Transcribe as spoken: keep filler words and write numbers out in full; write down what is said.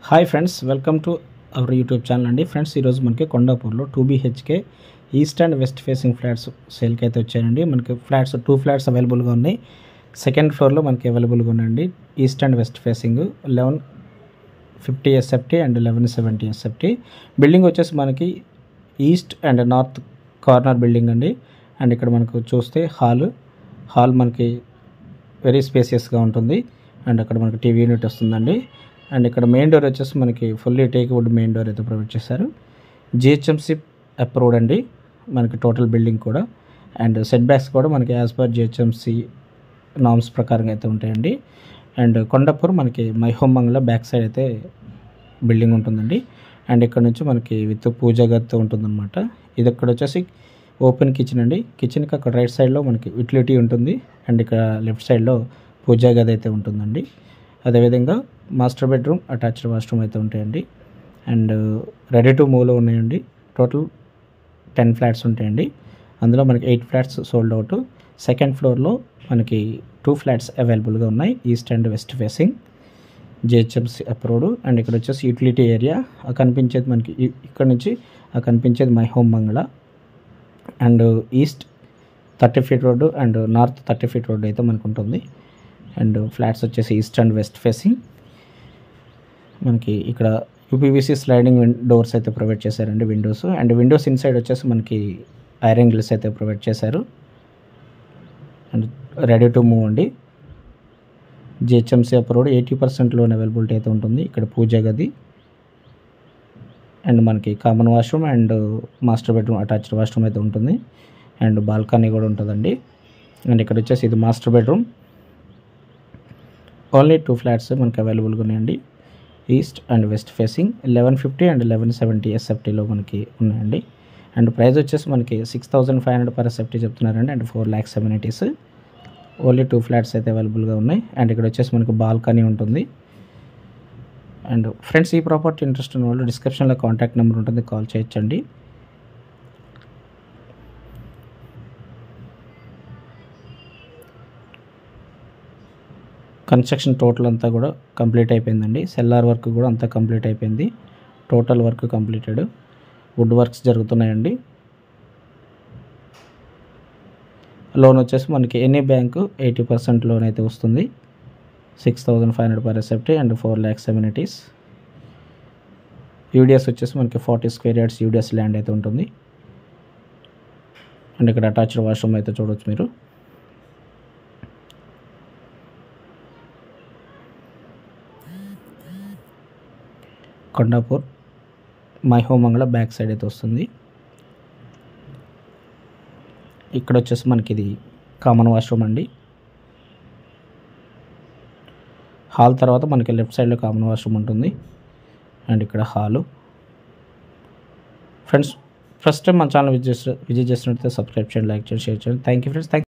Hi friends, welcome to our YouTube channel అండి. Friends, ఈరోజు మనకి కొండాపూర్లో two BHK east and west facing flats సేల్కి అయితే వచ్చాయండి. మనకి ఫ్లాట్స్ టూ ఫ్లాట్స్ అవైలబుల్గా ఉన్నాయి. సెకండ్ ఫ్లోర్లో మనకి అవైలబుల్గా ఉన్నాయండి. East and west facing eleven fifty SFT and eleven seventy SFT. Building వచ్చేసి మనకి east and north corner building అండి. అండ్ ఇక్కడ మనకు చూస్తే హాల్ హాల్ మనకి వెరీ స్పేసియస్గా ఉంటుంది. అండ్ అక్కడ మనకి టీవీ యూనిట్ వస్తుందండి. అండ్ ఇక్కడ మెయిన్ డోర్ వచ్చేసి మనకి fully teak wood main door అయితే ప్రొవైడ్ చేశారు. జిహెచ్ఎంసి అప్రూవ్డ్ అండి మనకి టోటల్ బిల్డింగ్ కూడా. అండ్ సెట్ బ్యాక్స్ కూడా మనకి యాజ్ పర్ జిహెచ్ఎంసి నామ్స్ ప్రకారంగా అయితే ఉంటాయండి. అండ్ కొండాపూర్ మనకి My Home Bangla back side అయితే బిల్డింగ్ ఉంటుందండి. అండ్ ఇక్కడ నుంచి మనకి విత్ పూజా గదితో ఉంటుందన్నమాట. ఇది ఇక్కడ వచ్చేసి ఓపెన్ కిచెన్ అండి. కిచెన్కి అక్కడ రైట్ సైడ్లో మనకి యూటిలిటీ ఉంటుంది. అండ్ ఇక్కడ లెఫ్ట్ సైడ్లో పూజా గది అయితే ఉంటుందండి. అదేవిధంగా మాస్టర్ బెడ్రూమ్, అటాచ్డ్ వాష్రూమ్ అయితే ఉంటాయండి. అండ్ రెడీ టు మూవ్లో ఉన్నాయండి. టోటల్ టెన్ ఫ్లాట్స్ ఉంటాయండి. అందులో మనకి eight flats sold out. Second ఫ్లోర్లో మనకి టూ ఫ్లాట్స్ అవైలబుల్గా ఉన్నాయి, east and west facing, GHMC approved. And ఇక్కడ వచ్చేసి యూటిలిటీ ఏరియా కనిపించేది మనకి ఇక్కడ నుంచి కనిపించేది My Home Bangla. And east thirty feet road and north thirty feet road అయితే మనకు ఉంటుంది. అండ్ ఫ్లాట్స్ వచ్చేసి ఈస్ట్ అండ్ వెస్ట్ ఫేసింగ్. మనకి ఇక్కడ యూపీవీసీ స్లైడింగ్ డోర్స్ అయితే ప్రొవైడ్ చేశారండి, విండోస్. అండ్ విండోస్ ఇన్సైడ్ వచ్చేసి మనకి ఐరన్ గ్రిల్స్ అయితే ప్రొవైడ్ చేశారు. అండ్ రెడీ టు మూవ్ అండి. GHMC approved, eighty percent loan availability అయితే ఉంటుంది. ఇక్కడ పూజా గది అండ్ మనకి common washroom and master bedroom, attached washroom అయితే ఉంటుంది. అండ్ బాల్కనీ కూడా ఉంటుందండి. అండ్ ఇక్కడ వచ్చేసి ఇది master bedroom. Only two flats మనకి అవైలబుల్గా ఉన్నాయండి, east and west facing, eleven fifty and eleven seventy ఎస్ఎఫ్టీలో మనకి ఉన్నాయండి. అండ్ ప్రైస్ వచ్చేసి మనకి six thousand five hundred per SFT చెప్తున్నారండి. And four lakhs amenities. Only two flats అయితే అవైలబుల్గా ఉన్నాయి. అండ్ ఇక్కడ వచ్చేసి మనకి బాల్కనీ ఉంటుంది. అండ్ ఫ్రెండ్స్, ఈ ప్రాపర్టీ ఇంట్రెస్ట్ ఉన్న వాళ్ళు డిస్క్రిప్షన్లో కాంటాక్ట్ నెంబర్ ఉంటుంది, కాల్ చేయొచ్చండి. కన్స్ట్రక్షన్ టోటల్ అంతా కూడా కంప్లీట్ అయిపోయిందండి. సెల్లార్ వర్క్ కూడా అంతా కంప్లీట్ అయిపోయింది. Total work completed. Wood works జరుగుతున్నాయండి. లోన్ వచ్చేసి మనకి any bank eighty percent loan అయితే వస్తుంది. Six thousand five hundred per SFT and four lakhs amenities. UDS వచ్చేసి మనకి forty square yards UDS land అయితే ఉంటుంది. అండ్ ఇక్కడ అటాచ్డ్ వాష్రూమ్ అయితే చూడవచ్చు మీరు. Kondapur My Home Bangla back side అయితే వస్తుంది. ఇక్కడ వచ్చేసి మనకి ఇది కామన్ వాష్రూమ్ అండి. హాల్ తర్వాత మనకి లెఫ్ట్ సైడ్లో కామన్ వాష్రూమ్ ఉంటుంది. అండ్ ఇక్కడ హాలు. ఫ్రెండ్స్, ఫస్ట్ టైం మన ఛానల్ విజిట్ విజిట్ చేసినట్లయితే సబ్స్క్రైబ్ చేయండి, లైక్ చేయండి, షేర్ చేయండి. Thank you friends. థ్యాంక్